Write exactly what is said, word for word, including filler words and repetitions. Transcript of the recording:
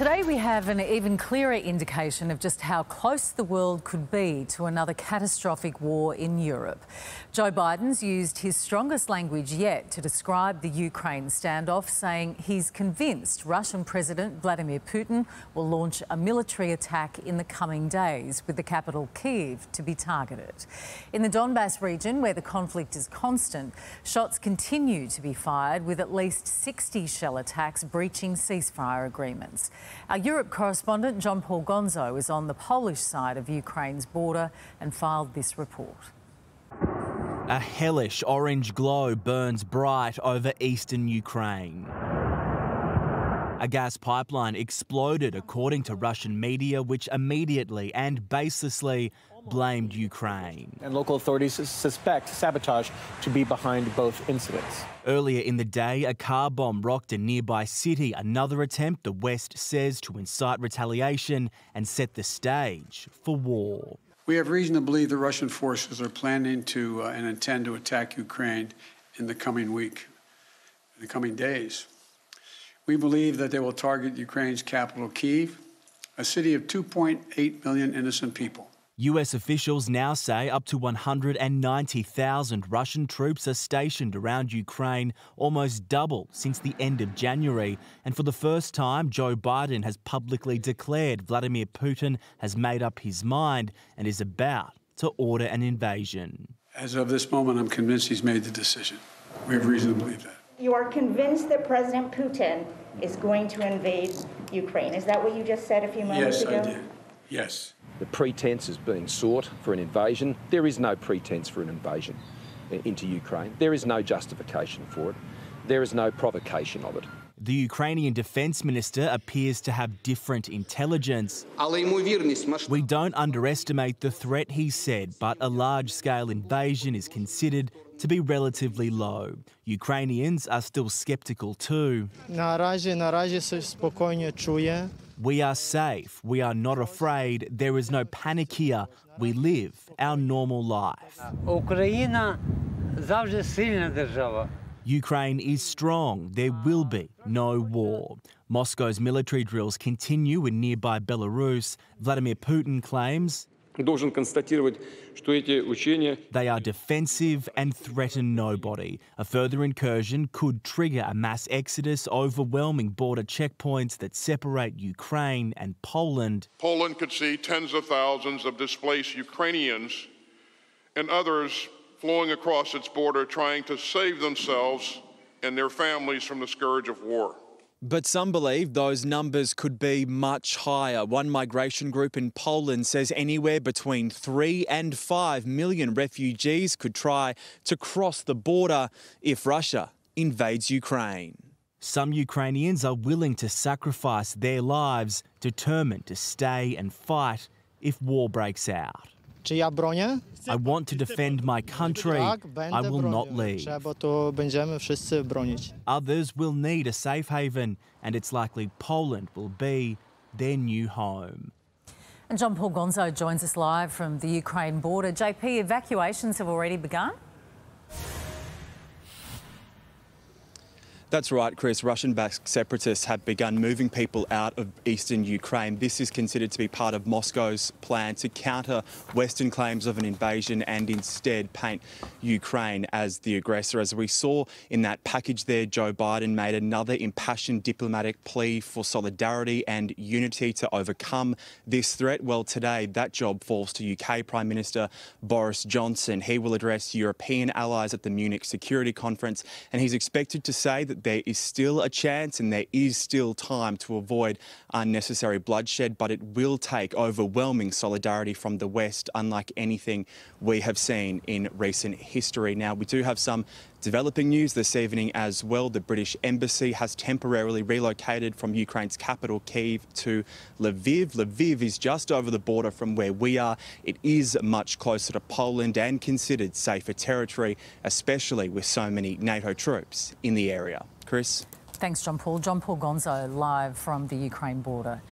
Today we have an even clearer indication of just how close the world could be to another catastrophic war in Europe. Joe Biden's used his strongest language yet to describe the Ukraine standoff, saying he's convinced Russian President Vladimir Putin will launch a military attack in the coming days, with the capital Kyiv to be targeted. In the Donbas region, where the conflict is constant, shots continue to be fired, with at least sixty shell attacks breaching ceasefire agreements. Our Europe correspondent John Paul Gonzo is on the Polish side of Ukraine's border and filed this report. A hellish orange glow burns bright over eastern Ukraine. A gas pipeline exploded, according to Russian media, which immediately and baselessly blamed Ukraine. And local authorities suspect sabotage to be behind both incidents. Earlier in the day, a car bomb rocked a nearby city, another attempt, the West says, to incite retaliation and set the stage for war. We have reason to believe the Russian forces are planning to uh, and intend to attack Ukraine in the coming week, in the coming days. We believe that they will target Ukraine's capital, Kyiv, a city of two point eight million innocent people. U S officials now say up to one hundred ninety thousand Russian troops are stationed around Ukraine, almost double since the end of January. And for the first time, Joe Biden has publicly declared Vladimir Putin has made up his mind and is about to order an invasion. As of this moment, I'm convinced he's made the decision. We have reason to believe that. You are convinced that President Putin is going to invade Ukraine. Is that what you just said a few moments yes, ago? Yes, I did. Yes. The pretense is being sought for an invasion. There is no pretense for an invasion into Ukraine. There is no justification for it. There is no provocation of it. The Ukrainian defence minister appears to have different intelligence. We don't underestimate the threat, he said, but a large-scale invasion is considered to be relatively low. Ukrainians are still sceptical too. We are safe. We are not afraid. There is no panic here. We live our normal life. Ukraine is strong. There will be no war. Moscow's military drills continue in nearby Belarus. Vladimir Putin claims they are defensive and threaten nobody. A further incursion could trigger a mass exodus, overwhelming border checkpoints that separate Ukraine and Poland. Poland could see tens of thousands of displaced Ukrainians and others flowing across its border, trying to save themselves and their families from the scourge of war. But some believe those numbers could be much higher. One migration group in Poland says anywhere between three and five million refugees could try to cross the border if Russia invades Ukraine. Some Ukrainians are willing to sacrifice their lives, determined to stay and fight if war breaks out. I want to defend my country. I will not leave. Others will need a safe haven, and it's likely Poland will be their new home. And John Paul Gonzo joins us live from the Ukraine border. J P, evacuations have already begun? That's right, Chris. Russian-backed separatists have begun moving people out of eastern Ukraine. This is considered to be part of Moscow's plan to counter Western claims of an invasion and instead paint Ukraine as the aggressor. As we saw in that package there, Joe Biden made another impassioned diplomatic plea for solidarity and unity to overcome this threat. Well, today that job falls to U K Prime Minister Boris Johnson. He will address European allies at the Munich Security Conference, and he's expected to say that there is still a chance and there is still time to avoid unnecessary bloodshed, but it will take overwhelming solidarity from the West, unlike anything we have seen in recent history. Now, we do have some developing news this evening as well. The British Embassy has temporarily relocated from Ukraine's capital, Kyiv, to Lviv. Lviv is just over the border from where we are. It is much closer to Poland and considered safer territory, especially with so many NATO troops in the area. Chris? Thanks, John Paul. John Paul Gonzo live from the Ukraine border.